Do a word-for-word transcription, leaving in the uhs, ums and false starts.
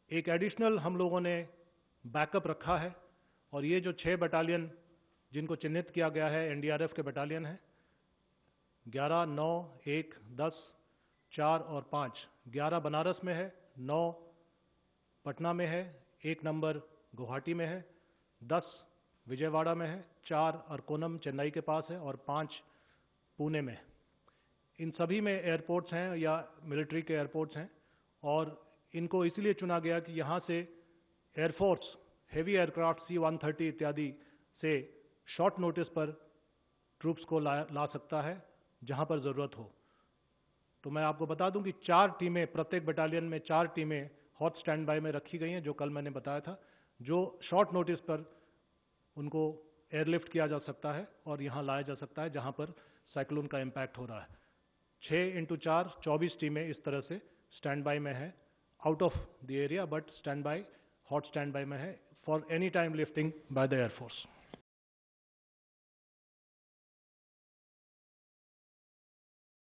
एक एडिशनल हम लोगों ने बैकअप रखा है, और ये जो छह बटालियन जिनको चिन्हित किया गया है एनडीआरएफ के बटालियन हैं, ग्यारह, नौ, एक, दस, चार और पाँच। ग्यारह बनारस में है, नौ पटना में है, एक नंबर गुवाहाटी में है, दस विजयवाड़ा में है, चार अरकोनम चेन्नई के पास है और पाँच पुणे में है। इन सभी में एयरपोर्ट्स हैं या मिलिट्री के एयरपोर्ट्स हैं, और इनको इसलिए चुना गया कि यहाँ से air force heavy aircraft C one thirty इत्यादि से शॉर्ट नोटिस पर ट्रूप्स को ला, ला सकता है जहाँ पर ज़रूरत हो। तो मैं आपको बता दूं कि चार टीमें, प्रत्येक बटालियन में चार टीमें हॉट स्टैंड बाय में रखी गई हैं, जो कल मैंने बताया था, जो शॉर्ट नोटिस पर उनको एयरलिफ्ट किया जा सकता है और यहाँ लाया जा सकता है जहाँ पर साइक्लोन का इम्पैक्ट हो रहा है। छः इंटू चार चौबीस टीमें इस तरह से स्टैंड बाय में है, out of the area, but stand by, hot stand by में है for any time lifting by the air force.